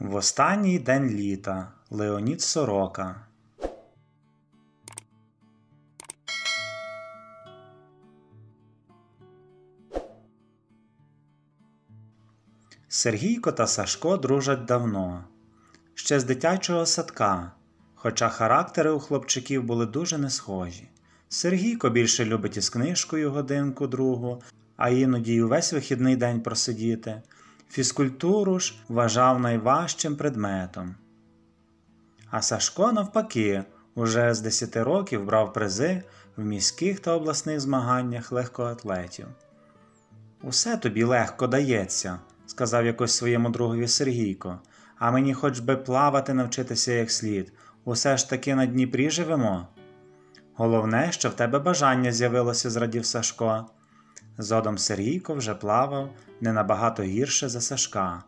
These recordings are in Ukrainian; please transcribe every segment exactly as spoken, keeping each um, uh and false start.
В останній день літа. Леонід Сорока. Сергійко та Сашко дружать давно. Ще з дитячого садка, хоча характери у хлопчиків були дуже не схожі. Сергійко більше любить із книжкою годинку-другу, а іноді й увесь вихідний день просидіти. Фізкультуру ж вважав найважчим предметом. А Сашко, навпаки, уже з десяти років брав призи в міських та обласних змаганнях легкоатлетів. «Усе тобі легко дається», – сказав якось своєму другові Сергійко, «а мені хоч би плавати навчитися як слід, усе ж таки на Дніпрі живемо». «Головне, що в тебе бажання з'явилося», – зрадів Сашко. Згодом Сергійко вже плавав не набагато гірше за Сашка.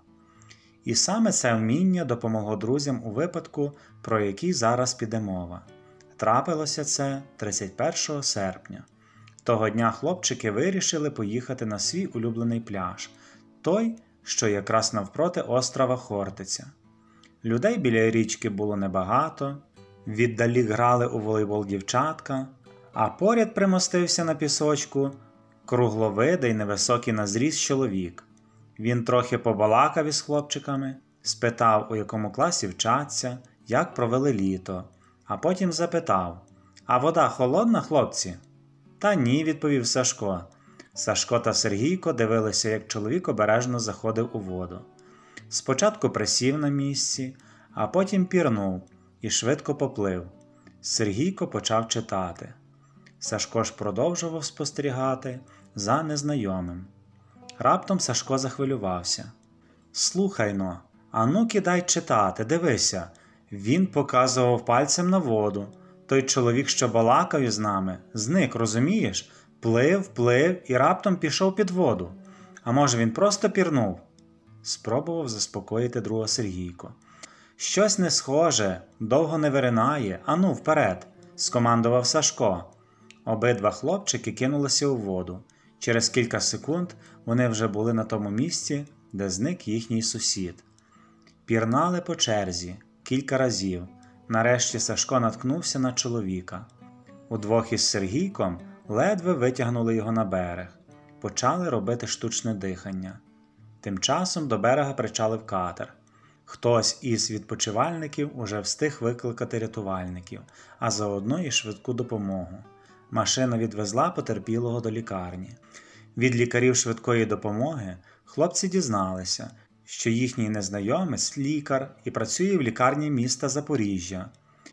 І саме це вміння допомогло друзям у випадку, про який зараз піде мова. Трапилося це тридцять першого серпня. Того дня хлопчики вирішили поїхати на свій улюблений пляж, той, що якраз навпроти острова Хортиця. Людей біля річки було небагато, віддалік грали у волейбол дівчатка, а поряд примостився на пісочку кругловидий невисокий на зріст чоловік. Він трохи побалакав із хлопчиками, спитав, у якому класі вчаться, як провели літо, а потім запитав: «А вода холодна, хлопці?» «Та ні», – відповів Сашко. Сашко та Сергійко дивилися, як чоловік обережно заходив у воду. Спочатку присів на місці, а потім пірнув і швидко поплив. Сергійко почав читати. Сашко ж продовжував спостерігати за незнайомим. Раптом Сашко захвилювався. «Слухай-но, ану кидай читати, дивися». Він показував пальцем на воду. Той чоловік, що балакав із нами, зник, розумієш? Плив, плив і раптом пішов під воду. А може він просто пірнув? Спробував заспокоїти друга Сергійко. «Щось не схоже, довго не виринає, ану вперед», – скомандував Сашко. Обидва хлопчики кинулися у воду. Через кілька секунд вони вже були на тому місці, де зник їхній сусід. Пірнали по черзі, кілька разів. Нарешті Сашко наткнувся на чоловіка. Удвох із Сергійком ледве витягнули його на берег. Почали робити штучне дихання. Тим часом до берега причалив катер. Хтось із відпочивальників уже встиг викликати рятувальників, а заодно і швидку допомогу. Машина відвезла потерпілого до лікарні. Від лікарів швидкої допомоги хлопці дізналися, що їхній незнайомець – лікар і працює в лікарні міста Запоріжжя,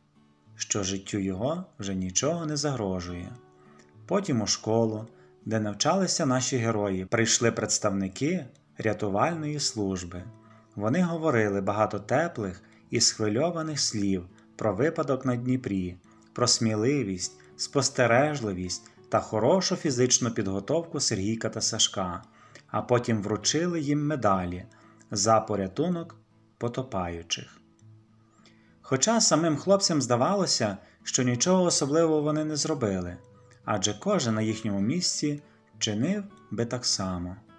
що життю його вже нічого не загрожує. Потім у школу, де навчалися наші герої, прийшли представники рятувальної служби. Вони говорили багато теплих і схвильованих слів про випадок на Дніпрі, про сміливість, спостережливість та хорошу фізичну підготовку Сергійка та Сашка, а потім вручили їм медалі за порятунок потопаючих. Хоча самим хлопцям здавалося, що нічого особливого вони не зробили, адже кожен на їхньому місці чинив би так само.